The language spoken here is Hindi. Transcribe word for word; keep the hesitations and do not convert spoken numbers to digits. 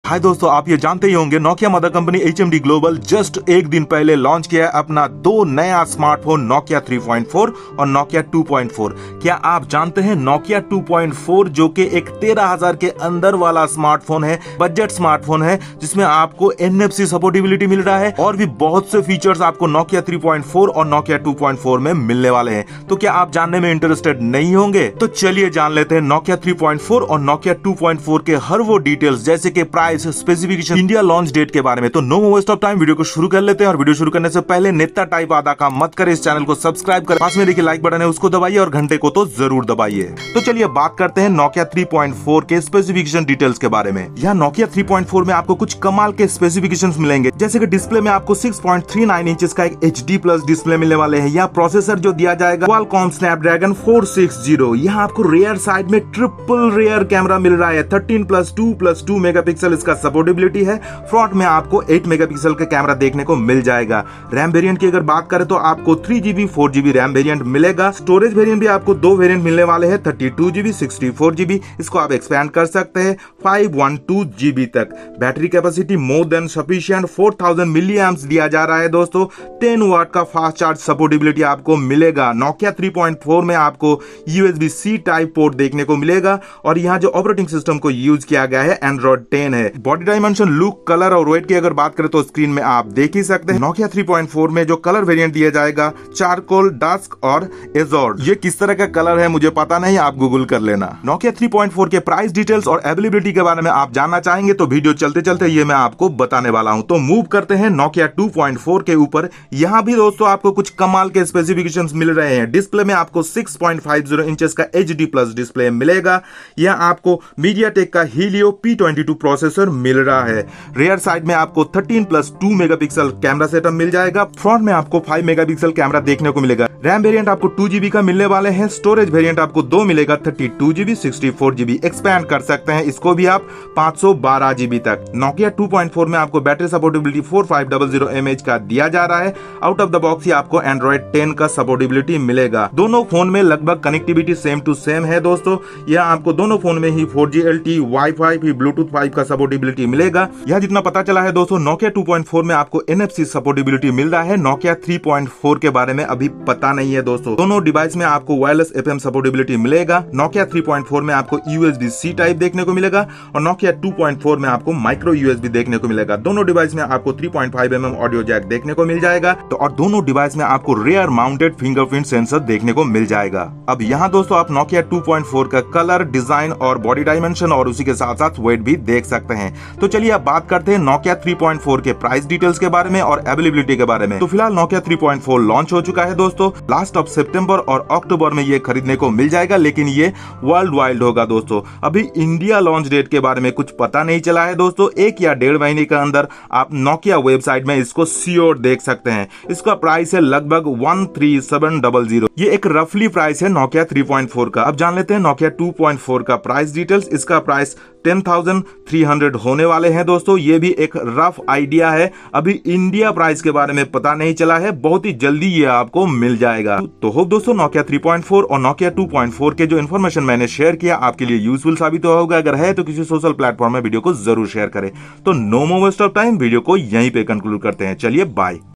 हाय दोस्तों, आप ये जानते ही होंगे Nokia mother company H M D global just एक दिन पहले लॉन्च किया है अपना दो नया smartphone Nokia three point four और नोकिया टू पॉइंट फोर। क्या आप जानते हैं नोकिया टू पॉइंट फोर जो कि एक तेरह हजार के अंदर वाला स्मार्टफोन है, बजट स्मार्टफोन है, जिसमें आपको एन एफ सी सपोर्टेबिलिटी मिल रहा है और भी बहुत से फीचर्स आपको नोकिया थ्री पॉइंट फोर और नोकिया टू पॉइंट फोर में मिलने वाले हैं। तो क्या आप जानने में इंटरेस्टेड नहीं होंगे? तो चलिए जान लेते हैं नोकिया थ्री पॉइंट फोर और नोकिया टू पॉइंट फोर के हर वो डिटेल्स, जैसे कि price, specification, India launch date के बारे में। तो no waste of time, video को शुरू कर लेते हैं। और वीडियो शुरू करने से पहले नेता टाइप आधा काम मत करें, इस चैनल को सब्सक्राइब करें, पास में देखिए लाइक बटन है उसको दबाइए और घंटे को तो जरूर दबाइए। तो चलिए बात करते हैं नोकिया थ्री पॉइंट फोर के स्पेसिफिकेशन डिटेल्स के बारे में। यहाँ नोकिया थ्री पॉइंट फोर में आपको कुछ कमाल के स्पेसिफिकेशन मिलेंगे, जैसे कि डिस्प्ले में आपको six point three nine inches का एक एच डी प्लस डिस्प्ले मिलने वाले हैं। यहाँ प्रोसेसर जो दिया जाएगा क्वालकॉम स्नैपड्रैगन फोर सिक्सटी। यहाँ आपको रेयर साइड में ट्रिपल रेयर कैमरा मिल रहा है, thirteen plus two plus two megapixel इसका सपोर्टेबिलिटी है। फ्रंट में आपको एट मेगापिक्सल का कैमरा देखने को मिल जाएगा। रैम वेरिएंट की अगर बात करें तो आपको three GB four GB RAM variant मिलेगा। स्टोरेज वेरिएंट भी आपको दो वेरिएंट मिलने वाले हैं, thirty two GB sixty four GB. इसको आप एक्सपैंड कर सकते हैं फाइव वन टू जीबी तक। Battery capacity more than sufficient four thousand milliamps दिया जा रहा है दोस्तों। टेन वाट का फास्ट चार्ज सपोर्टेबिलिटी आपको मिलेगा। नोकिया थ्री पॉइंट फोर में आपको U S B C type port देखने को मिलेगा और यहाँ जो ऑपरेटिंग सिस्टम को यूज किया गया है एंड्रॉइड टेन है। बॉडी डायमेंशन, लुक, कलर और वेट की अगर बात करें तो स्क्रीन में आप देख ही सकते हैं। नोकिया थ्री पॉइंट फोर में जो कलर वेरिएंट दिया जाएगा चारकोल, डस्क और एजोर्ड। ये किस तरह का कलर है मुझे पता नहीं, आप गूगल कर लेना। नोकिया थ्री पॉइंट फोर के प्राइस डिटेल्स और अवेलेबिलिटी के बारे में आप जानना चाहेंगे तो वीडियो चलते चलते ये मैं आपको बताने वाला हूं। तो मूव करते हैं नोकिया टू पॉइंट फोर के ऊपर। यहाँ भी दोस्तों आपको कुछ कमाल के स्पेसिफिकेशंस मिल रहे हैं। डिस्प्ले में आपको six point five zero inches का एच डी प्लस डिस्प्ले मिलेगा। यहाँ आपको मीडियाटेक का Helio P twenty two processor मिल रहा है। रेयर साइड में आपको thirteen plus two megapixel camera setup मिल जाएगा। फ्रंट में आपको फाइव मेगापिक्सल कैमरा देखने को मिलेगा। रैम वेरिएंट आपको टू जीबी का मिलने वाले हैं। स्टोरेज वेरिएंट आपको दो मिलेगा, thirty two GB sixty four GB. Expand कर सकते हैं इसको भी आप फाइव सौ ट्वेल्व जीबी तक। नोकिया टू पॉइंट फोर में आपको battery supportability four thousand five hundred MH का दिया जा रहा है। आउट ऑफ द बॉक्स ही आपको एंड्रॉइड टेन का सपोर्टेबिलिटी मिलेगा। दोनों फोन में लगभग कनेक्टिविटी सेम टू सेम है दोस्तों। यहाँ आपको दोनों फोन में ही four G L T, WiFi भी ब्लूटूथ फाइव का सपोर्टेबिलिटी मिलेगा। यह जितना पता चला है दोस्तों, नोकिया टू पॉइंट फोर में आपको एन एफ सी सपोर्टेबिलिटी मिल रहा है। नोकिया थ्री पॉइंट फोर के बारे में अभी पता नहीं है दोस्तों। दोनों डिवाइस में आपको वायरलेस एफ एम सपोर्टेबिलिटी मिलेगा। नोकिया थ्री पॉइंट फोर में आपको U S B C type देखने को मिलेगा और नोकिया टू पॉइंट फोर में आपको माइक्रो यू एस बी देखने को मिलेगा। दोनों डिवाइस में आपको three point five M M audio jack देखने को मिल जाएगा। तो और दोनों डिवाइस में आपको रेयर माउंटेड फिंगरप्रिंट सेंसर देखने को मिल जाएगा। अब यहाँ दोस्तों आप नोकिया टू पॉइंट फोर का कलर, डिजाइन और बॉडी डायमेंशन और उसी के साथ साथ वेट भी देख सकते हैं। तो चलिए अब बात करते हैं नोकिया थ्री पॉइंट फोर के प्राइस डिटेल्स के बारे में और अवेलेबिलिटी के बारे में। तो फिलहाल Nokia three point four launch हो चुका है दोस्तों। लास्ट ऑफ सितंबर और अक्टूबर में ये खरीदने को मिल जाएगा, लेकिन ये वर्ल्ड वाइड होगा दोस्तों। अभी इंडिया लॉन्च डेट के बारे में कुछ पता नहीं चला है दोस्तों। एक या डेढ़ महीने के अंदर आप नोकिया वेबसाइट में इसको श्योर देख सकते हैं। इसका प्राइस है लगभग one three seven double zero. ये एक रफली प्राइस है नोकिया थ्री पॉइंट फोर का। अब जान लेते हैं नोकिया टू पॉइंट फोर का प्राइस डिटेल्स। इसका price ten thousand three hundred होने वाले हैं दोस्तों। ये भी एक रफ आइडिया है, अभी इंडिया प्राइस के बारे में पता नहीं चला है। बहुत ही जल्दी ये आपको मिल जाएगा। तो होप दोस्तों नोकिया थ्री पॉइंट फोर और नोकिया टू पॉइंट फोर के जो इन्फॉर्मेशन मैंने शेयर किया आपके लिए यूजफुल साबित हुआ होगा। अगर है तो किसी सोशल प्लेटफॉर्म में वीडियो को जरूर शेयर करें। तो no more waste of time, video को यहीं पे कंक्लूड करते हैं। चलिए बाय।